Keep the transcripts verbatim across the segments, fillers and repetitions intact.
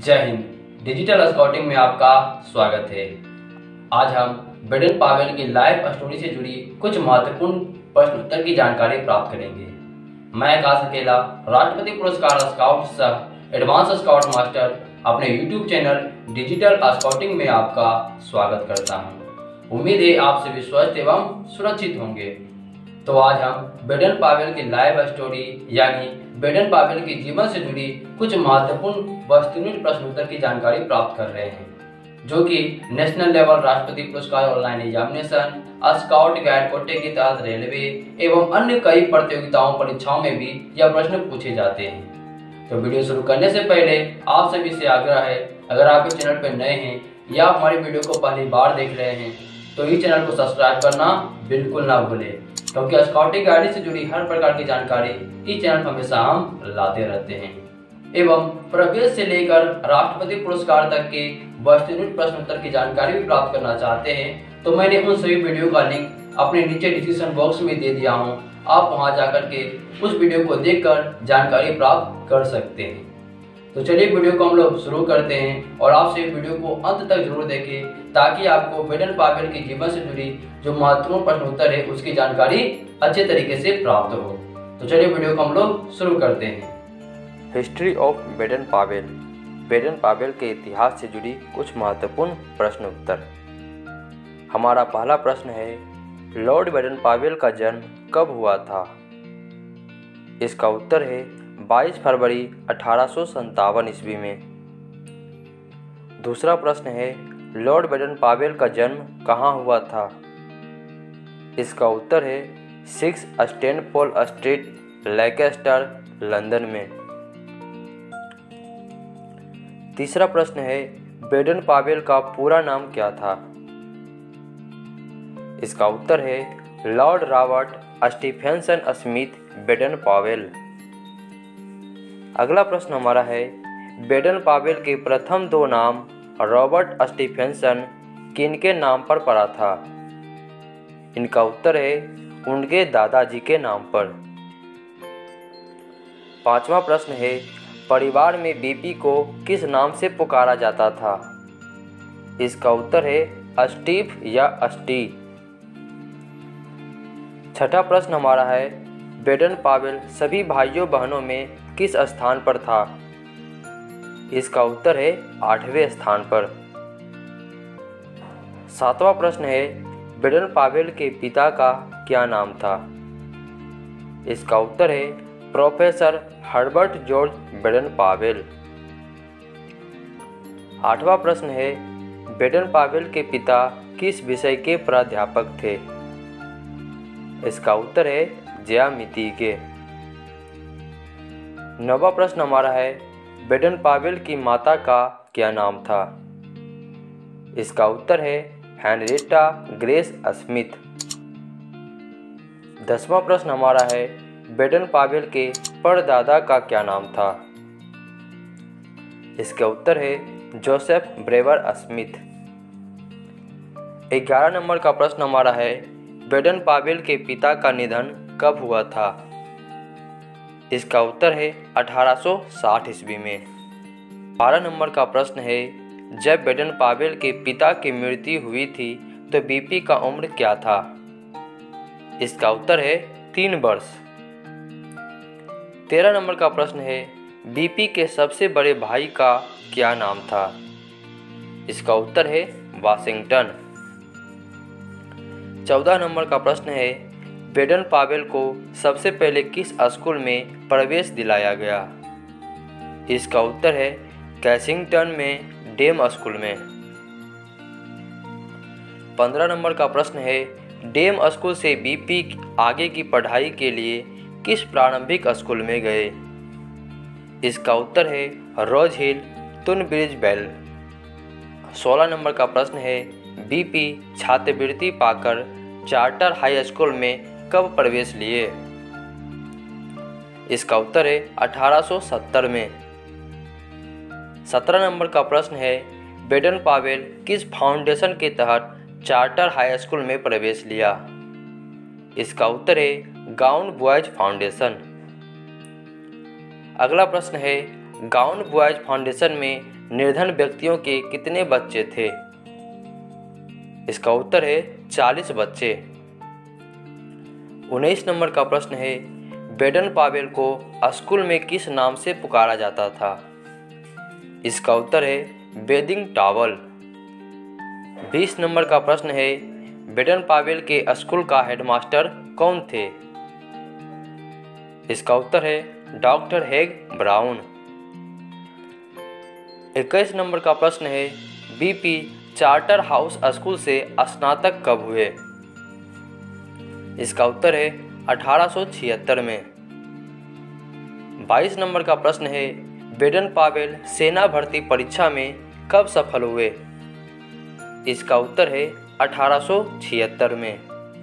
जय Hind. Digital scouting में आपका स्वागत है। आज हम बेडन पावेल की लाइफ स्टोरी से जुड़ी कुछ महत्वपूर्ण प्रश्न उत्तर की जानकारी प्राप्त करेंगे। मैं आकाश अकेला, राष्ट्रपति पुरस्कार स्काउट सह एडवांस स्काउट मास्टर, अपने यूट्यूब चैनल डिजिटल स्काउटिंग में आपका स्वागत करता हूं। उम्मीद है आप सभी स्वस्थ एवं सुरक्षित होंगे। तो आज हम बेडन पावेल की लाइफ स्टोरी यानी बेडन पावेल के जीवन से जुड़ी कुछ महत्वपूर्ण वस्तुनिष्ठ प्रश्न उत्तर की जानकारी प्राप्त कर रहे हैं, जो कि नेशनल लेवल राष्ट्रपति पुरस्कार ऑनलाइन एग्जामिनेशन, स्काउट गाइड कोटे के तहत रेलवे एवं अन्य कई प्रतियोगिताओं परीक्षाओं में भी यह प्रश्न पूछे जाते हैं। तो वीडियो शुरू करने से पहले आप सभी से आग्रह है, अगर आप इस चैनल पर नए हैं या हमारी वीडियो को पहली बार देख रहे हैं तो इस चैनल को सब्सक्राइब करना बिल्कुल ना भूलें, क्योंकि स्काउटिंग गाइड से जुड़ी हर प्रकार की जानकारी इस चैनल पर हमेशा हम लाते रहते हैं। एवं प्रवेश से लेकर राष्ट्रपति पुरस्कार तक के वस्तुनिष्ठ प्रश्न उत्तर की जानकारी भी प्राप्त करना चाहते हैं तो मैंने उन सभी वीडियो का लिंक अपने नीचे डिस्क्रिप्शन बॉक्स में दे दिया हूं। आप वहां जाकर के उस वीडियो को देखकर जानकारी प्राप्त कर सकते हैं। तो चलिए वीडियो को हम लोग शुरू करते हैं और आपसे वीडियो को अंत तक जरूर देखें, ताकि आपको बेडन पावेल के जीवन से जुड़ी जो महत्वपूर्ण प्रश्न उत्तर है उसकी जानकारी अच्छे तरीके से प्राप्त हो। तो चलिए वीडियो को हम लोग शुरू करते हैं। History of Baden Powell. Baden Powell के इतिहास से जुड़ी कुछ महत्वपूर्ण प्रश्न उत्तर। हमारा पहला प्रश्न है, लॉर्ड बेडन पावेल का जन्म कब हुआ था? इसका उत्तर है बाईस फरवरी अठारह सौ सत्तावन ईस्वी में। दूसरा प्रश्न है, लॉर्ड बेडन पावेल का जन्म कहाँ हुआ था? इसका उत्तर है six Stanford street, Lancaster, London में। तीसरा प्रश्न है, बेडन पावेल का पूरा नाम क्या था? इसका उत्तर है Lord Robert Stephenson Smyth Baden Powell. अगला प्रश्न हमारा है, बेडन पावेल के प्रथम दो नाम रॉबर्ट स्टीफेंसन किनके नाम पर पड़ा था? इनका उत्तर है उनके दादाजी के नाम पर। पांचवा प्रश्न है, परिवार में बीपी को किस नाम से पुकारा जाता था? इसका उत्तर है स्टीव या स्टी। छठा प्रश्न हमारा है, बेडन पावेल सभी भाइयों बहनों में किस स्थान पर था? इसका उत्तर है आठवें स्थान पर। सातवां प्रश्न है, बेडन पावेल के पिता का क्या नाम था? इसका उत्तर है professor Herbert George Baden Powell. आठवां प्रश्न है, बेडन पावेल के पिता किस विषय के प्राध्यापक थे? इसका उत्तर है ज्यामिति के। नौवां प्रश्न हमारा है, बेडन पावेल की माता का क्या नाम था? इसका उत्तर है हेनरिएटा ग्रेस स्मिथ। दसवां प्रश्न हमारा है, बेडन पावेल के परदादा का क्या नाम था? इसका उत्तर है जोसेफ ब्रेवर स्मिथ। ग्यारह नंबर का प्रश्न हमारा है, बेडन पावेल के पिता का निधन कब हुआ था? इसका उत्तर है अठारह सौ साठ ईस्वी में। बारह नंबर का प्रश्न है, जब बेडन पावेल के पिता की मृत्यु हुई थी तो बीपी का उम्र क्या था? इसका उत्तर है तीन वर्ष। तेरह नंबर का प्रश्न है, बीपी के सबसे बड़े भाई का क्या नाम था? इसका उत्तर है वाशिंगटन। चौदह नंबर का प्रश्न है, बेडन पावेल को सबसे पहले किस स्कूल में प्रवेश दिलाया गया? इसका उत्तर है कैसिंगटन में डेम स्कूल में। पंद्रह नंबर का प्रश्न है, डेम स्कूल से बीपी आगे की पढ़ाई के लिए किस प्रारंभिक स्कूल में गए? इसका उत्तर है रोज हिल, टूनब्रिज बेल। सोलह नंबर का प्रश्न है, बीपी छात्रवृत्ति पाकर चार्टर हाई स्कूल में कब प्रवेश लिए? इसका उत्तर है अठारह सौ सत्तर में। सत्रह नंबर का प्रश्न है, बेडन पावेल किस फाउंडेशन के तहत चार्टर हाई स्कूल में प्रवेश लिया? इसका उत्तर है गाउन बॉयज फाउंडेशन। अगला प्रश्न है, गाउन बॉयज फाउंडेशन में निर्धन व्यक्तियों के कितने बच्चे थे? इसका उत्तर है चालीस बच्चे। उन्नीस नंबर का प्रश्न है, बेडन पावेल को स्कूल में किस नाम से पुकारा जाता था? इसका उत्तर है बेदिंग टॉवल। बीस नंबर का प्रश्न है, बेडन पावेल के स्कूल का हेडमास्टर कौन थे? इसका उत्तर है डॉक्टर हेग ब्राउन। इक्कीस नंबर का प्रश्न है, बीपी चार्टर हाउस स्कूल से स्नातक कब हुए? इसका उत्तर है अठारह सौ छिहत्तर में। बाईस नंबर का प्रश्न है, बेडन पावेल सेना भर्ती परीक्षा में कब सफल हुए? इसका उत्तर है अठारह सौ छिहत्तर में।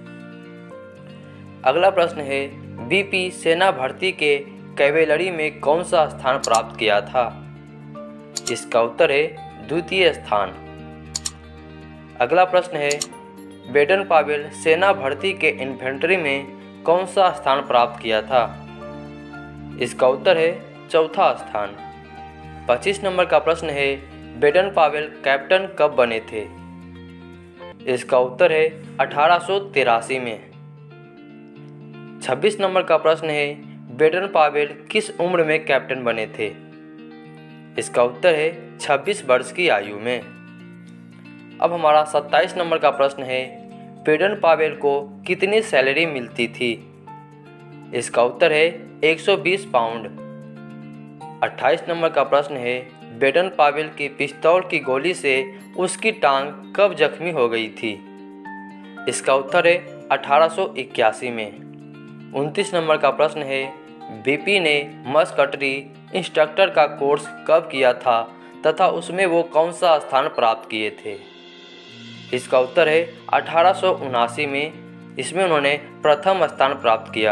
अगला प्रश्न है, बीपी सेना भर्ती के कैवेलरी में कौन सा स्थान प्राप्त किया था? इसका उत्तर है द्वितीय स्थान। अगला प्रश्न है, बेडन पावेल सेना भर्ती के इन्फेंट्री में कौन सा स्थान प्राप्त किया था? इसका उत्तर है चौथा स्थान। पच्चीस नंबर का प्रश्न है, बेडन पावेल कैप्टन कब बने थे? इसका उत्तर है अठारह सौ तिरासी में। छब्बीस नंबर का प्रश्न है, बेडन पावेल किस उम्र में कैप्टन बने थे? इसका उत्तर है छब्बीस वर्ष की आयु में। अब हमारा सत्ताईस नंबर का प्रश्न है, बेडन पावेल को कितनी सैलरी मिलती थी? इसका उत्तर है एक सौ बीस पाउंड। अट्ठाईस नंबर का प्रश्न है, बेडन पावेल की पिस्तौल की गोली से उसकी टांग कब जख्मी हो गई थी? इसका उत्तर है अठारह सौ इक्यासी में। उनतीस नंबर का प्रश्न है, बीपी ने मस्कटरी इंस्ट्रक्टर का कोर्स कब किया था तथा उसमें वो कौन सा स्थान प्राप्त किए थे? इसका उत्तर है अठारह सौ उनासी में। इसमें उन्होंने प्रथम स्थान प्राप्त किया।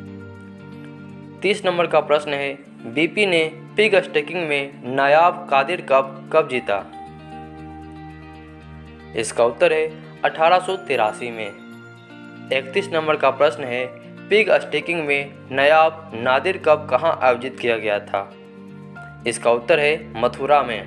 तीस नंबर का प्रश्न है, बीपी ने पिग स्टेकिंग में नायाब कादिर कप कब जीता? इसका उत्तर है अठारह सौ तिरासी में। इकतीस नंबर का प्रश्न है, पिग स्टेकिंग में नायाब नादिर कप कहाँ आयोजित किया गया था? इसका उत्तर है मथुरा में।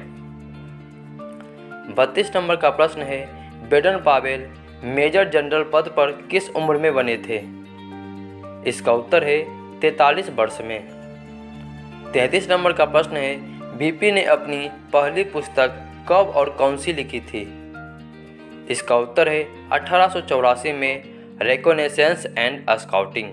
बत्तीस नंबर का प्रश्न है, बेडन पावेल मेजर जनरल पद पर किस उम्र में बने थे? इसका उत्तर है तैंतालीस वर्ष में। तैंतीस नंबर का प्रश्न है, बीपी ने अपनी पहली पुस्तक कब और कौन सी लिखी थी? इसका उत्तर है अठारह सौ चौरासी में, रिकॉनेसेंस एंड स्काउटिंग।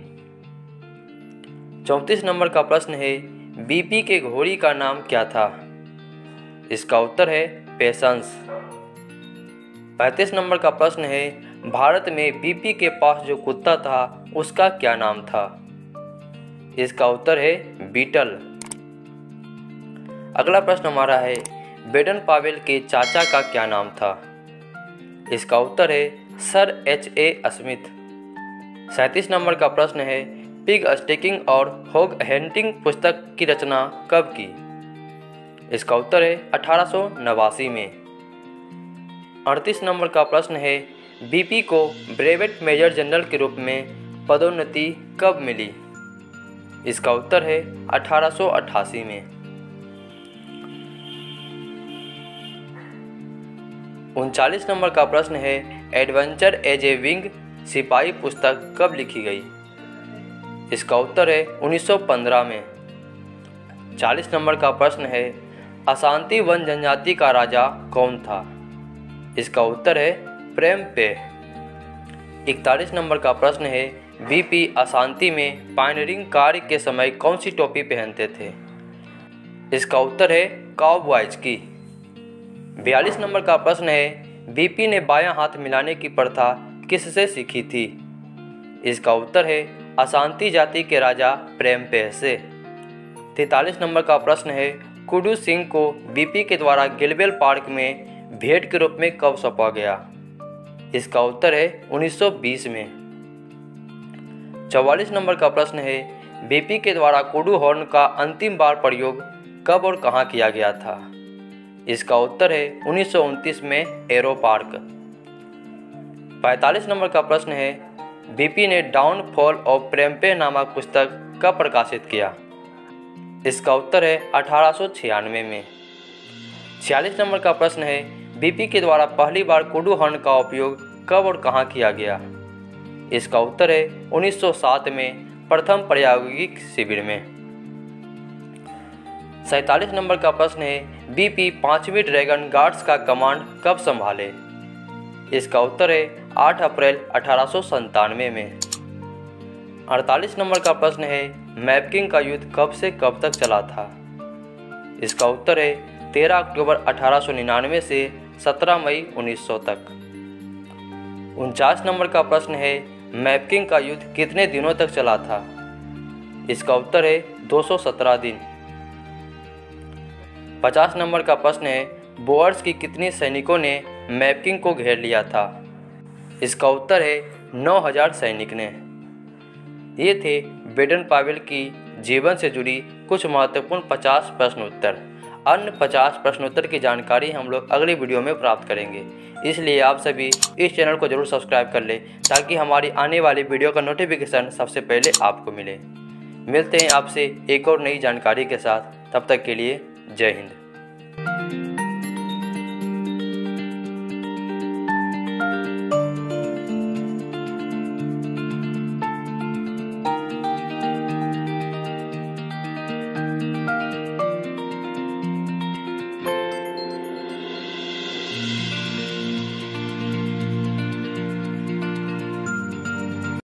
चौंतीस नंबर का प्रश्न है, बीपी के घोड़ी का नाम क्या था? इसका उत्तर है पेशेंस। पैंतीस नंबर का प्रश्न है, भारत में बीपी के पास जो कुत्ता था उसका क्या नाम था? इसका उत्तर है बीटल। अगला प्रश्न हमारा है, बेडन पावेल के चाचा का क्या नाम था? इसका उत्तर है सर एच ए स्मिथ। सैंतीस नंबर का प्रश्न है, पिग स्टेकिंग और होग हंटिंग पुस्तक की रचना कब की? इसका उत्तर है अठारह सौ नवासी में। अड़तीस नंबर का प्रश्न है, बीपी को ब्रेवेट मेजर जनरल के रूप में पदोन्नति कब मिली? इसका उत्तर है अठारह सौ अट्ठासी में। उनचालीस नंबर का प्रश्न है, एडवेंचर एज ए विंग सिपाही पुस्तक कब लिखी गई? इसका उत्तर है उन्नीस सौ पंद्रह में। चालीस नंबर का प्रश्न है, अशांति वन जनजाति का राजा कौन था? इसका उत्तर है प्रेम पे। इकतालीस नंबर का प्रश्न है, बीपी अशांति में पायनियरिंग कार्य के समय कौन सी टोपी पहनते थे? इसका उत्तर है काउबॉयज की। बयालीस नंबर का प्रश्न है, बीपी ने बायां हाथ मिलाने की प्रथा किससे सीखी थी? इसका उत्तर है अशांति जाति के राजा प्रेमपेह से। तैंतालीस नंबर का प्रश्न है, कुडू सिंह को बीपी के द्वारा गिलबेल पार्क में भेंट के रूप में कब सौंपा गया? इसका उत्तर है उन्नीस सौ बीस में। चौवालीस नंबर का प्रश्न है, बीपी के द्वारा कुडू हॉर्न का अंतिम बार प्रयोग कब और कहां किया गया था? इसका उत्तर है उन्नीस सौ उनतीस में एरो पार्क। पैंतालीस नंबर का प्रश्न है, बीपी ने डाउनफॉल ऑफ प्रेमपेह नामक पुस्तक कब प्रकाशित किया? इसका उत्तर है अठारह सौ छियानवे में। छियालीस नंबर का प्रश्न है, बीपी के द्वारा पहली बार कुडू हॉर्न का उपयोग कब और कहां किया गया? इसका उत्तर है उन्नीस सौ सात में प्रथम प्रायोगिक शिविर में। सैंतालीस नंबर का प्रश्न है, बीपी पांचवी ड्रैगन गार्ड्स का कमांड कब संभाले? इसका उत्तर है आठ अप्रैल अठारह सौ संतानवे में। अड़तालीस नंबर का प्रश्न है, मैपकिंग का युद्ध कब से कब तक चला था? इसका उत्तर है तेरह अक्टूबर अठारह सौ निन्यानवे से सत्रह मई उन्नीस सौ तक। उनचास नंबर का प्रश्न है, मैपकिंग का युद्ध कितने दिनों तक चला था? इसका उत्तर है दो सौ सत्रह दिन। पचास नंबर का प्रश्न है, बोअर्स की कितने सैनिकों ने मैपकिंग को घेर लिया था? इसका उत्तर है नौ हज़ार सैनिक ने। ये थे बेडन पावेल की जीवन से जुड़ी कुछ महत्वपूर्ण पचास प्रश्न उत्तर। अन्य पचास प्रश्नोत्तर की जानकारी हम लोग अगली वीडियो में प्राप्त करेंगे, इसलिए आप सभी इस चैनल को जरूर सब्सक्राइब कर लें ताकि हमारी आने वाली वीडियो का नोटिफिकेशन सबसे पहले आपको मिले। मिलते हैं आपसे एक और नई जानकारी के साथ, तब तक के लिए जय हिंद।